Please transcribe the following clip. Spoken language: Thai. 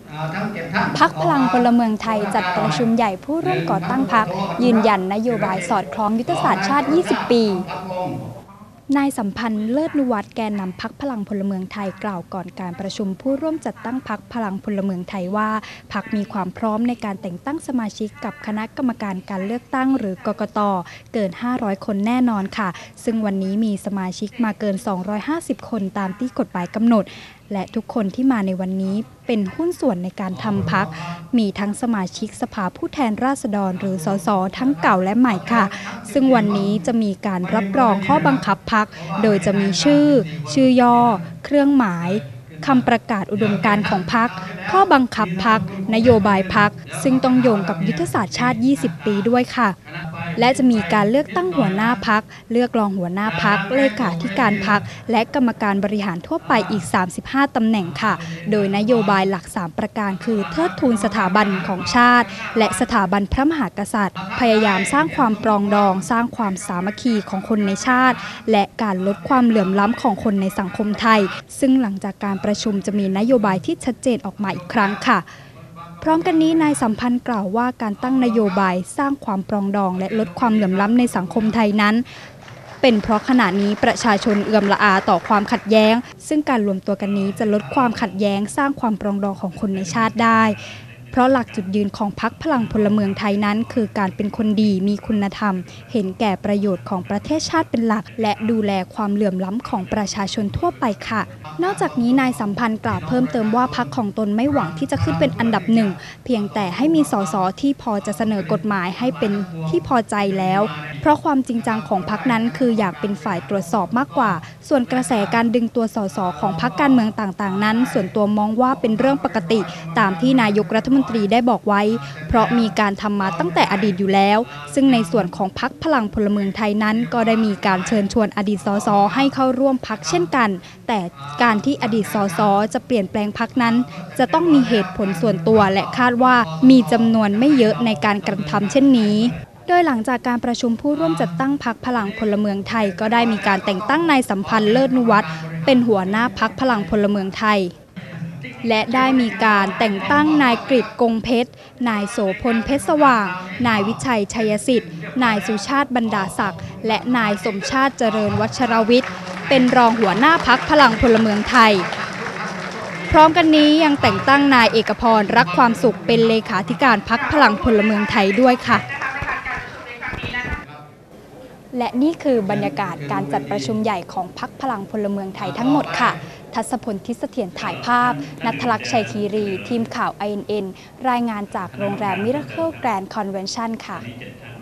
พรรคพลังพลเมืองไทยจัดประชุมใหญ่ผู้ร่วมก่อตั้งพรรคยืนยันนโยบายสอดคล้องยุทธศาสตร์ชาติ 20 ปี นายสัมพันธ์เลิศนุวัฒน์แกนนำพรรคพลังพลเมืองไทยกล่าวก่อนการประชุมผู้ร่วมจัดตั้งพรรคพลังพลเมืองไทยว่าพรรคมีความพร้อมในการแต่งตั้งสมาชิกกับคณะกรรมการการเลือกตั้งหรือกกต.เกิน 500 คนแน่นอนค่ะซึ่งวันนี้มีสมาชิกมาเกิน 250 คนตามที่กฎหมายกำหนดและทุกคนที่มาในวันนี้เป็นหุ้นส่วนในการทำพรรคมีทั้งสมาชิกสภาผู้แทนราษฎรหรือสสทั้งเก่าและใหม่ค่ะซึ่งวันนี้จะมีการรับรองข้อบังคับพรรคโดยจะมีชื่อย่อเครื่องหมายคำประกาศอุดมการณ์ของพรรคข้อบังคับพรรคนโยบายพรรคซึ่งต้องโยงกับยุทธศาสตร์ชาติ 20 ปีด้วยค่ะและจะมีการเลือกตั้งหัวหน้าพรรคเลือกรองหัวหน้าพรรคเลขาธิการพรรคและกรรมการบริหารทั่วไปอีก 35 ตำแหน่งค่ะโดยนโยบายหลัก 3 ประการคือเทิดทูนสถาบันของชาติและสถาบันพระมหากษัตริย์พยายามสร้างความปรองดองสร้างความสามัคคีของคนในชาติและการลดความเหลื่อมล้ำของคนในสังคมไทยซึ่งหลังจากการประชุมจะมีนโยบายที่ชัดเจนออกมาอีกครั้งค่ะพร้อมกันนี้นายสัมพันธ์กล่าวว่าการตั้งนโยบายสร้างความปรองดองและลดความเหลื่อมล้ำในสังคมไทยนั้นเป็นเพราะขณะนี้ประชาชนเอื่อมละอาต่อความขัดแย้งซึ่งการรวมตัวกันนี้จะลดความขัดแย้งสร้างความปรองดองของคนในชาติได้เพราะหลักจุดยืนของพรรคพลังพลเมืองไทยนั้นคือการเป็นคนดีมีคุณธรรมเห็นแก่ประโยชน์ของประเทศชาติเป็นหลักและดูแลความเหลื่อมล้ำของประชาชนทั่วไปค่ะนอกจากนี้นายสัมพันธ์กล่าวเพิ่มเติมว่าพรรคของตนไม่หวังที่จะขึ้นเป็นอันดับหนึ่งเพียงแต่ให้มีสสที่พอจะเสนอกฎหมายให้เป็นที่พอใจแล้วเพราะความจริงจังของพรรคนั้นคืออยากเป็นฝ่ายตรวจสอบมากกว่าส่วนกระแสการดึงตัวสสของพรรคการเมืองต่างๆนั้นส่วนตัวมองว่าเป็นเรื่องปกติตามที่นายกรัฐมนตรีได้บอกไว้เพราะมีการทำมาตั้งแต่อดีตอยู่แล้วซึ่งในส่วนของพรรคพลังพลเมืองไทยนั้นก็ได้มีการเชิญชวนอดีตสสให้เข้าร่วมพรรคเช่นกันแต่การที่อดีตสสจะเปลี่ยนแปลงพรรคนั้นจะต้องมีเหตุผลส่วนตัวและคาดว่ามีจำนวนไม่เยอะในการกระทำเช่นนี้โดยหลังจากการประชุมผู้ร่วมจัดตั้งพรรคพลังพลเมืองไทยก็ได้มีการแต่งตั้งนายสัมพันธ์เลิศนุวัฒน์เป็นหัวหน้าพรรคพลังพลเมืองไทยและได้มีการแต่งตั้งนายกฤษกงเพชรนายโสพลเพชรสว่างนายวิชัยชัยสิทธิ์นายสุชาติบรรดาศักดิ์และนายสมชาติเจริญวัชรวิทย์เป็นรองหัวหน้าพรรคพลังพลเมืองไทยพร้อมกันนี้ยังแต่งตั้งนายเอกพรรักความสุขเป็นเลขาธิการพรรคพลังพลเมืองไทยด้วยค่ะและนี่คือบรรยากาศการจัดประชุมใหญ่ของพรรคพลังพลเมืองไทยทั้งหมดค่ะทัศพล ทิศเสถียรถ่ายภาพณัฐลักษณ์ ชัยคีรีทีมข่าว INN รายงานจากโรงแรม Miracle Grand Convention ค่ะ